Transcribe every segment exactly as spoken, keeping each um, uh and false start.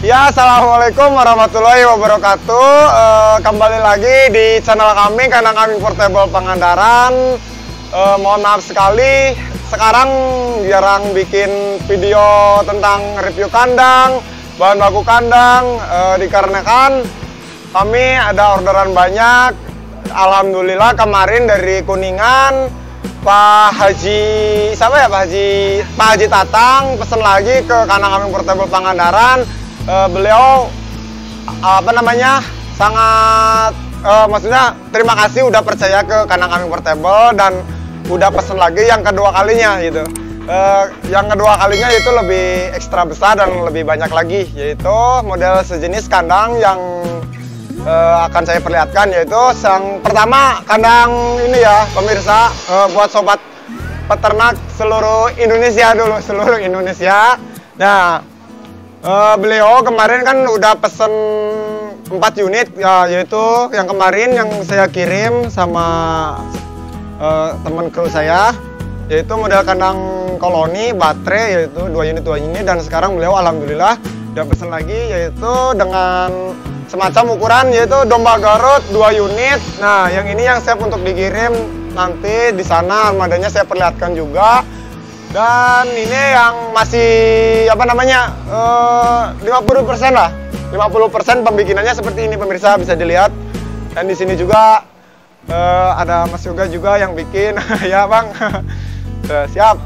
Ya, assalamualaikum warahmatullahi wabarakatuh. E, kembali lagi di channel kami, Kandang Kambing Portable Pangandaran. E, mohon maaf sekali, sekarang jarang bikin video tentang review kandang, bahan baku kandang, e, dikarenakan kami ada orderan banyak. Alhamdulillah kemarin dari Kuningan, Pak Haji, siapa ya Pak Haji? Pak Haji Tatang pesen lagi ke Kandang Kambing Portable Pangandaran. Uh, beliau apa namanya sangat uh, maksudnya terima kasih udah percaya ke Kandang Kambing Portable dan udah pesen lagi yang kedua kalinya gitu. Uh, yang kedua kalinya itu lebih ekstra besar dan lebih banyak lagi, yaitu model sejenis kandang yang uh, akan saya perlihatkan, yaitu yang pertama kandang ini ya pemirsa, uh, buat sobat peternak seluruh Indonesia dulu, seluruh Indonesia. Nah, Uh, beliau kemarin kan udah pesen empat unit ya, yaitu yang kemarin yang saya kirim sama uh, teman kru saya, yaitu model kandang koloni baterai, yaitu dua unit dua unit, dan sekarang beliau alhamdulillah udah pesen lagi, yaitu dengan semacam ukuran yaitu domba Garut dua unit. Nah, yang ini yang siap untuk dikirim nanti di sana, armadanya saya perlihatkan juga. Dan ini yang masih apa namanya uh, lima puluh persen lah, lima puluh persen pembikinannya seperti ini pemirsa, bisa dilihat. Dan di sini juga uh, ada Mas Yoga juga yang bikin ya Bang. uh, siap.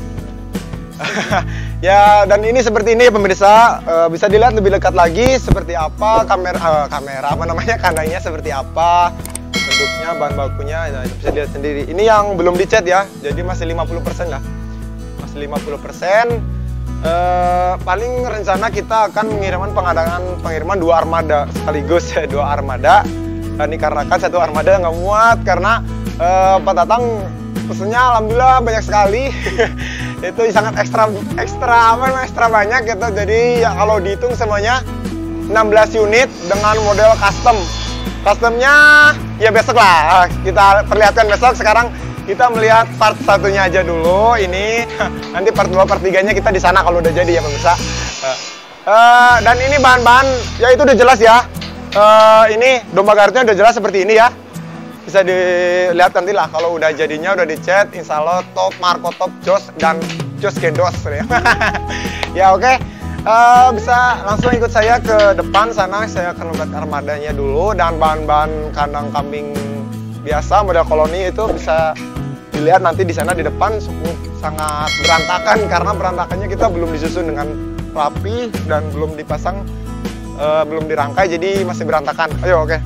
Ya, dan ini seperti ini pemirsa, uh, bisa dilihat lebih dekat lagi seperti apa kamera uh, kamera apa namanya kandangnya seperti apa, bentuknya, bahan bakunya, nah, bisa dilihat sendiri. Ini yang belum dicat ya, jadi masih lima puluh persen lah. lima puluh persen. Uh, paling rencana kita akan mengirimkan pengadangan pengiriman dua armada sekaligus ya, dua armada. Dan dikarenakan satu armada nggak muat karena uh, Pak Tatang pesennya alhamdulillah banyak sekali. Itu sangat ekstra ekstra apa ekstra banyak gitu. Jadi ya kalau dihitung semuanya enam belas unit dengan model custom. Customnya ya besok lah kita perlihatkan besok. Sekarang kita melihat part satunya aja dulu ini, nanti part dua, part tiganya kita di sana kalau udah jadi ya pemirsa. Uh, uh, dan ini bahan-bahan, ya itu udah jelas ya. Uh, ini domba Garutnya udah jelas seperti ini ya. Bisa dilihat nanti lah kalau udah jadinya, udah dicat, insya Allah top, Marco top, Jos, dan Jos Gendos. Ya oke, okay. uh, bisa langsung ikut saya ke depan sana, saya akan membuat armadanya dulu. Dan bahan-bahan kandang kambing biasa model koloni itu bisa dilihat nanti di sana di depan cukup sangat berantakan karena berantakannya kita belum disusun dengan rapi dan belum dipasang, uh, belum dirangkai, jadi masih berantakan. Ayo oke. Okay.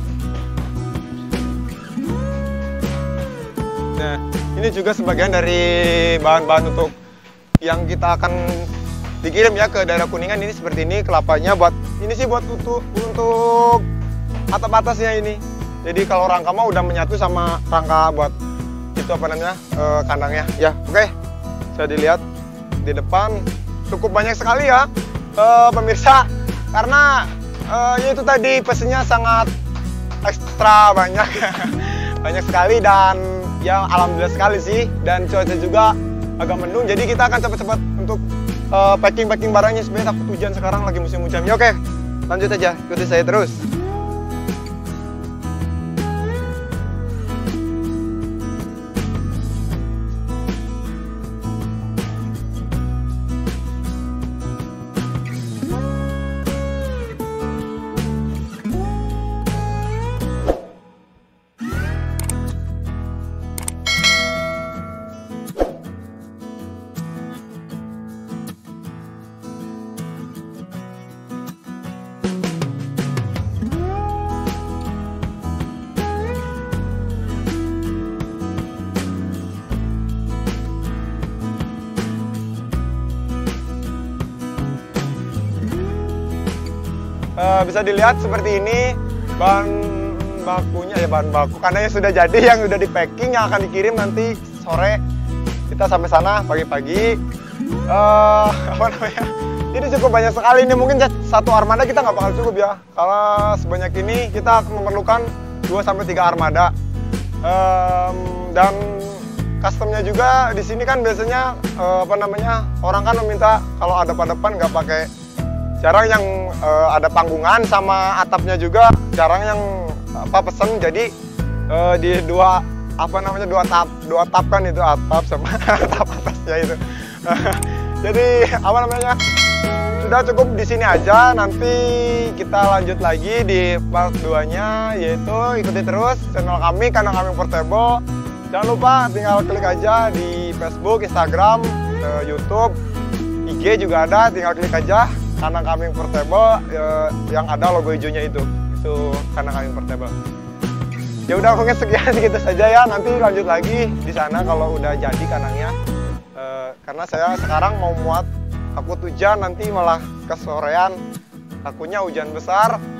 Nah, ini juga sebagian dari bahan-bahan untuk yang kita akan dikirim ya ke daerah Kuningan. Ini seperti ini kelapanya, buat ini sih buat untuk untuk atap atasnya ini. Jadi kalau rangka mah udah menyatu sama rangka buat itu apa namanya e, kandangnya ya. Oke, okay. Bisa dilihat di depan cukup banyak sekali ya e, pemirsa, karena e, ya itu tadi pesennya sangat ekstra banyak. Banyak sekali dan ya alhamdulillah sekali sih, dan cuaca juga agak mendung, jadi kita akan cepat-cepat untuk e, packing-packing barangnya supaya takut hujan, sekarang lagi musim hujan ya. Oke, okay. Lanjut aja, ikuti saya terus. Uh, bisa dilihat seperti ini bahan bakunya ya, bahan baku kandangnya sudah jadi, yang sudah di packing, yang akan dikirim nanti sore. Kita sampai sana pagi-pagi. Uh, apa namanya? Ini cukup banyak sekali, ini mungkin satu armada kita nggak bakal cukup ya. Kalau sebanyak ini kita akan memerlukan dua sampai tiga armada. Um, dan customnya juga di sini kan biasanya uh, apa namanya, orang kan meminta kalau ada pada depan nggak pakai jarang yang uh, ada panggungan, sama atapnya juga jarang yang apa pesen. Jadi uh, di dua apa namanya dua tap dua tap kan itu, atap sama atap atasnya itu. Jadi apa namanya, sudah cukup di sini aja. Nanti kita lanjut lagi di part dua nya, yaitu ikuti terus channel kami Kandang Kambing Portable. Jangan lupa tinggal klik aja di Facebook, Instagram, YouTube, I G juga ada, tinggal klik aja Kandang Kambing Portable eh, yang ada logo hijaunya itu. Itu Kandang Kambing Portable. Ya udah, mungkin sekian segitu saja ya. Nanti lanjut lagi di sana kalau udah jadi kandangnya. Eh, karena saya sekarang mau muat, takut hujan nanti malah kesorean, takutnya hujan besar.